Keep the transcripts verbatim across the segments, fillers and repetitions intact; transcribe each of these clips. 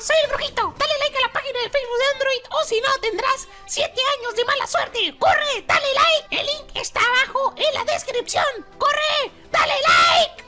soy el Brujito. Dale like a la página de Facebook de Android o si no tendrás siete años de mala suerte. ¡Corre! ¡Dale like! El link está abajo en la descripción. ¡Corre! ¡Dale like!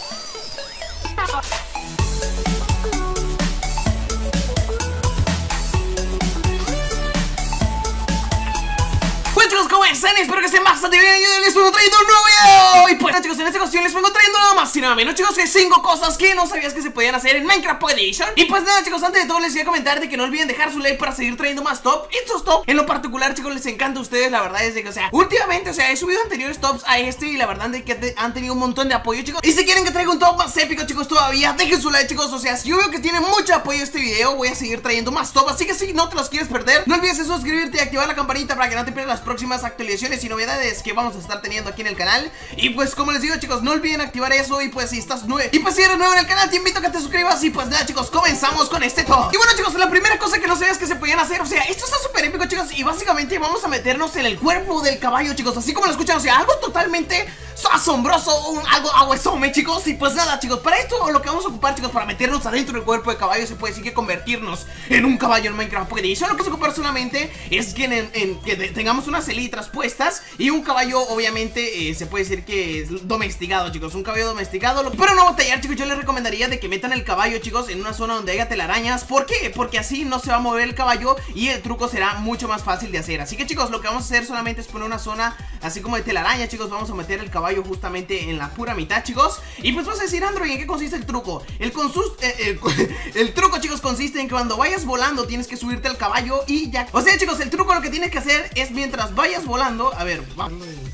Bueno chicos, ¿cómo están? Espero que estén bastante bien. Yo les vengo trayendo un nuevo video. Y pues chicos, en esta ocasión les vengo trayendo nada más y nada menos, chicos, que cinco cosas que no sabías que se podían hacer en Minecraft Pocket Edition. Y pues nada chicos, antes de todo les quería comentar de que no olviden dejar su like para seguir trayendo más top. Estos top, en lo particular chicos, les encanta a ustedes. La verdad es de que, o sea, últimamente, o sea, he subido anteriores tops a este y la verdad es que te, han tenido un montón de apoyo chicos. Y si quieren que traiga un top más épico chicos todavía, dejen su like chicos. O sea, si yo veo que tiene mucho apoyo este video, voy a seguir trayendo más top. Así que si no te los quieres perder, no olvides de suscribirte y activar la campanita para que no te pierdas las próximas actualizaciones y novedades que vamos a estar teniendo aquí en el canal. Y pues como les digo chicos, no olviden activar eso. Y pues si estás nuevo Y pues si eres nuevo en el canal, te invito a que te suscribas. Y pues nada chicos, comenzamos con este top. Y bueno chicos, la primera cosa que no sabías que se podían hacer, o sea, esto está súper épico chicos. Y básicamente vamos a meternos en el cuerpo del caballo chicos, así como lo escuchan, o sea, algo totalmente asombroso, un, algo aguesome chicos. Y pues nada chicos, para esto lo que vamos a ocupar chicos, para meternos adentro del cuerpo del caballo, se puede decir que convertirnos en un caballo en Minecraft Pocket Edition. Lo que se ocupar solamente es que, en, en, que tengamos unas elitras puestas y un caballo obviamente eh, se puede decir que es domesticado chicos, un caballo domesticado. Pero no batallar chicos, yo les recomendaría de que metan el caballo chicos en una zona donde haya telarañas. ¿Por qué? Porque así no se va a mover el caballo y el truco será mucho más fácil de hacer. Así que chicos, lo que vamos a hacer solamente es poner una zona así como de telaraña chicos. Vamos a meter el caballo justamente en la pura mitad chicos. Y pues vas a decir, Android, ¿en qué consiste el truco? El, eh, el, el truco chicos consiste en que cuando vayas volando tienes que subirte al caballo y ya. O sea chicos, el truco lo que tienes que hacer es mientras vayas volando. A ver, va.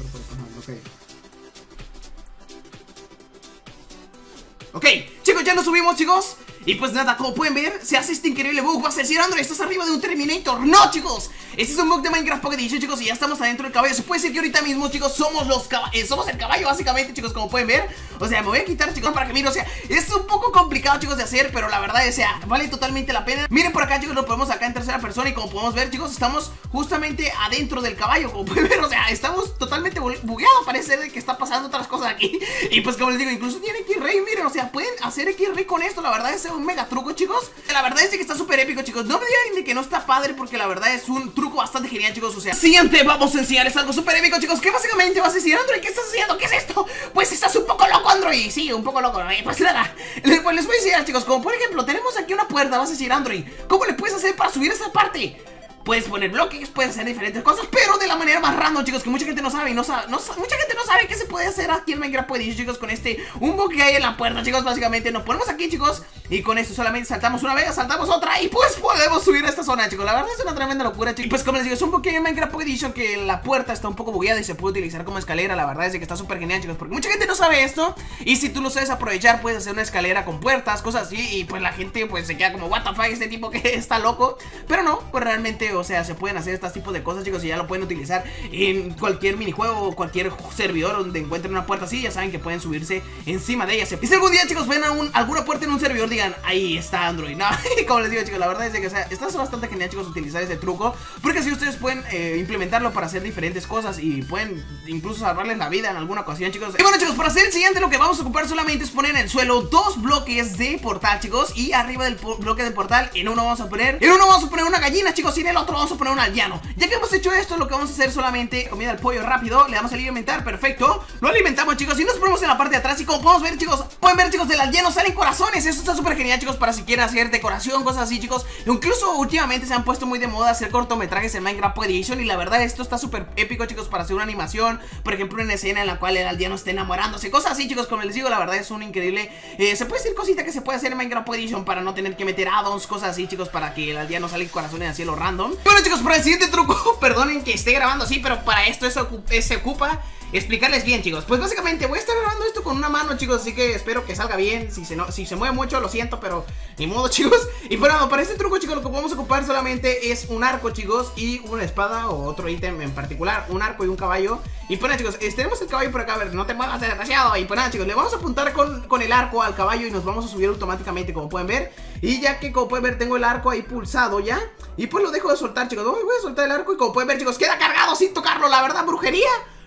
Ok, chicos, ya nos subimos chicos. Y pues nada, como pueden ver, se hace este increíble bug. Vas a decir, Android, estás arriba de un Terminator. No, chicos, este es un bug de Minecraft Pocket Edition, chicos. Y ya estamos adentro del caballo. Se puede decir que ahorita mismo, chicos, somos los eh, somos el caballo, básicamente, chicos, como pueden ver. O sea, me voy a quitar, chicos, para que miren. O sea, es un poco complicado, chicos, de hacer, pero la verdad, o sea, vale totalmente la pena. Miren por acá, chicos, lo podemos acá en tercera persona. Y como podemos ver, chicos, estamos justamente adentro del caballo, como pueden ver. O sea, estamos totalmente bugueados. Parece de que está pasando otras cosas aquí. Y pues como les digo, incluso tiene X-Ray. Miren, o sea, pueden hacer X-Ray con esto. La verdad es un mega truco, chicos. La verdad es que está súper épico, chicos. No me digan de que no está padre, porque la verdad es un truco bastante genial, chicos. O sea, siguiente vamos a enseñarles algo súper épico, chicos, que básicamente vas a decir, Android, ¿qué estás haciendo? ¿Qué es esto? Pues estás un poco loco, Android. Sí, un poco loco, ¿no? Pues nada, pues les voy a decir, chicos, como por ejemplo, tenemos aquí una puerta. Vas a decir, Android, ¿cómo le puedes hacer para subir esa parte? Puedes poner bloques, puedes hacer diferentes cosas, pero de la manera más random, chicos, que mucha gente no sabe y no sabe, no, mucha gente no sabe qué se puede hacer aquí en Minecraft Pocket Edition, chicos, con este, un bug que hay en la puerta, chicos. Básicamente nos ponemos aquí, chicos, y con esto solamente saltamos una vez, saltamos otra y pues podemos subir a esta zona, chicos. La verdad es una tremenda locura, chicos. Y pues como les digo, es un bug que hay en Minecraft Pocket Edition, que la puerta está un poco bugueada y se puede utilizar como escalera. La verdad es que está súper genial, chicos, porque mucha gente no sabe esto. Y si tú lo sabes aprovechar, puedes hacer una escalera con puertas, cosas así. Y pues la gente pues se queda como, what the fuck, este tipo que está loco. Pero no, pues realmente, o sea, se pueden hacer estos tipos de cosas, chicos, y ya lo pueden utilizar en cualquier minijuego o cualquier servidor donde encuentren una puerta así. Ya saben que pueden subirse encima de ella. Y si algún día, chicos, ven a un, alguna puerta en un servidor, digan, ahí está Android. No, como les digo, chicos, la verdad es que, o sea, está bastante genial, chicos, utilizar ese truco, porque así ustedes pueden eh, implementarlo para hacer diferentes cosas y pueden incluso salvarles la vida en alguna ocasión, chicos. Y bueno, chicos, para hacer el siguiente, lo que vamos a ocupar solamente es poner en el suelo dos bloques de portal, chicos, y arriba del bloque de portal, en uno vamos a poner, en uno vamos a poner una gallina, chicos, y en el otro vamos a poner un aldeano. Ya que hemos hecho esto, lo que vamos a hacer solamente comida al pollo rápido. Le damos a alimentar, perfecto. Lo alimentamos, chicos, y nos ponemos en la parte de atrás. Y como podemos ver, chicos, pueden ver, chicos, del aldeano salen corazones. Esto está súper genial, chicos, para si quieren hacer decoración, cosas así, chicos. Incluso últimamente se han puesto muy de moda hacer cortometrajes en Minecraft Pocket Edition. Y la verdad, esto está súper épico, chicos, para hacer una animación. Por ejemplo, una escena en la cual el aldeano esté enamorándose, cosas así, chicos. Como les digo, la verdad es un increíble eh, se puede decir cosita que se puede hacer en Minecraft Pocket Edition para no tener que meter addons, cosas así, chicos, para que el aldeano salga corazones así a lo random. Bueno, chicos, para el siguiente truco, perdonen que esté grabando así, pero para esto eso se ocupa explicarles bien, chicos. Pues básicamente voy a estar grabando esto con una mano, chicos, así que espero que salga bien. Si se, no, si se mueve mucho, lo siento, pero ni modo, chicos. Y bueno, para este truco, chicos, lo que podemos ocupar solamente es un arco, chicos, y una espada o otro ítem en particular, un arco y un caballo. Y pues nada, chicos, tenemos el caballo por acá. A ver, no te muevas demasiado. Y pues nada, chicos, le vamos a apuntar con, con el arco al caballo y nos vamos a subir automáticamente, como pueden ver. Y ya que, como pueden ver, tengo el arco ahí pulsado ya. Y pues lo dejo de soltar, chicos. Voy a soltar el arco y como pueden ver, chicos, queda cargado sin tocarlo. La verdad, brujería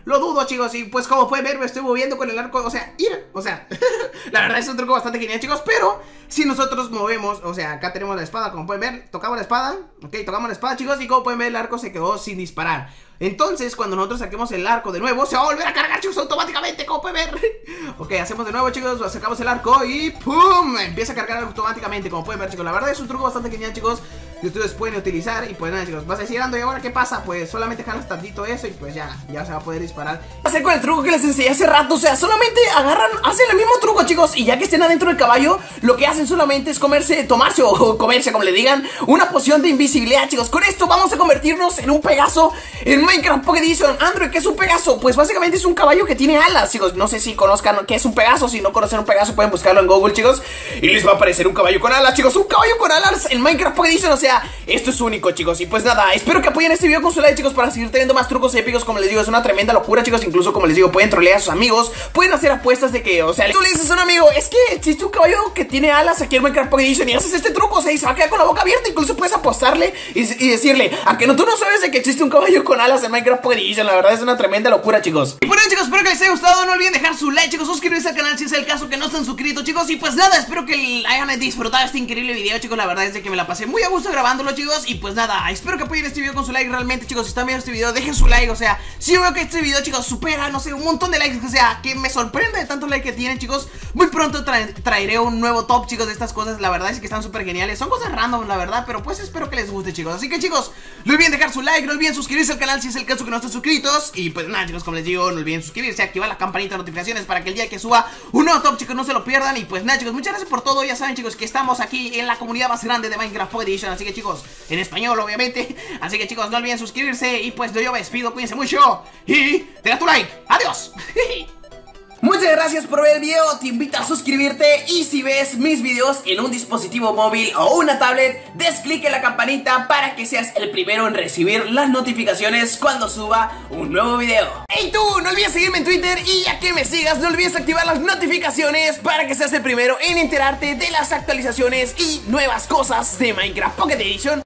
lo dudo, chicos. Y pues como pueden ver, me estoy moviendo con el arco. O sea, ir, o sea, la verdad es un truco bastante genial, chicos. Pero si nosotros movemos, o sea, acá tenemos la espada, como pueden ver, tocamos la espada. Ok, tocamos la espada, chicos. Y como pueden ver, el arco se quedó sin disparar. Entonces, cuando nosotros saquemos el arco de nuevo, se va a volver a cargar, chicos, automáticamente, como pueden ver. Ok, hacemos de nuevo, chicos, sacamos el arco y ¡pum! Empieza a cargar automáticamente, como pueden ver, chicos. La verdad es un truco bastante genial, chicos, que ustedes pueden utilizar. Y pues nada, chicos, vas a decir, Ando, ¿y ahora qué pasa? Pues solamente jalas tantito eso y pues ya, ya se va a poder disparar. Hacer con el truco que les enseñé hace rato, o sea, solamente agarran, hacen el mismo truco, chicos. Y ya que estén adentro del caballo, lo que hacen solamente es comerse, tomarse o comerse, como le digan, una poción de invisibilidad, chicos. Con esto vamos a convertirnos en un Pegaso en Minecraft Pocket Edition. Android, ¿qué es un Pegaso? Pues básicamente es un caballo que tiene alas, chicos. No sé si conozcan qué es un Pegaso. Si no conocen un Pegaso, pueden buscarlo en Google, chicos, y les va a aparecer un caballo con alas, chicos. Un caballo con alas en Minecraft Pocket Edition. O sea, esto es único, chicos. Y pues nada, espero que apoyen este video con su like, chicos, para seguir teniendo más trucos épicos. Como les digo, es una tremenda locura, chicos. Incluso, como les digo, pueden trolear a sus amigos, pueden hacer apuestas de que, o sea, tú le dices a un amigo, es que existe un caballo que tiene alas aquí en Minecraft Pocket Edition, y haces este truco, o sea, y se va a quedar con la boca abierta. Incluso puedes apostarle y, y decirle, a que no, tú no sabes de que existe un caballo con alas en Minecraft Pocket Edition. La verdad es una tremenda locura, chicos. Y bueno, chicos, espero que les haya gustado. No olviden dejar su like, chicos, suscribirse al canal si es el caso que no están suscritos, chicos. Y pues nada, espero que hayan disfrutado este increíble video, chicos. La verdad es de que me la pasé muy a gusto grabándolo, chicos. Y pues nada, espero que apoyen este video con su like. Realmente, chicos, si están viendo este video, dejen su like. O sea, si yo veo que este video, chicos, supera, no sé, un montón de likes, o sea, que me sorprende de tantos likes que tienen, chicos. Muy pronto tra traeré un nuevo top, chicos, de estas cosas. La verdad es que están súper geniales. Son cosas random, la verdad, pero pues espero que les guste, chicos. Así que, chicos, no olviden dejar su like, no olviden suscribirse al canal si es el caso que no están suscritos. Y pues nada, chicos, como les digo, no olviden suscribirse, activar la campanita de notificaciones para que el día que suba un nuevo top, chicos, no se lo pierdan. Y pues nada, chicos, muchas gracias por todo. Ya saben, chicos, que estamos aquí en la comunidad más grande de Minecraft Pocket Edition. Así que, chicos, en español, obviamente. Así que, chicos, no olviden suscribirse. Y pues yo me despido, cuídense mucho y deja tu like. ¡Adiós! Muchas gracias por ver el video, te invito a suscribirte y si ves mis videos en un dispositivo móvil o una tablet, des clic en la campanita para que seas el primero en recibir las notificaciones cuando suba un nuevo video. ¡Hey tú! No olvides seguirme en Twitter y ya que me sigas, no olvides activar las notificaciones para que seas el primero en enterarte de las actualizaciones y nuevas cosas de Minecraft Pocket Edition.